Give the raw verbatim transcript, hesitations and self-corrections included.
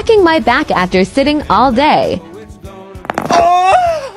cracking my back after sitting all day. Oh!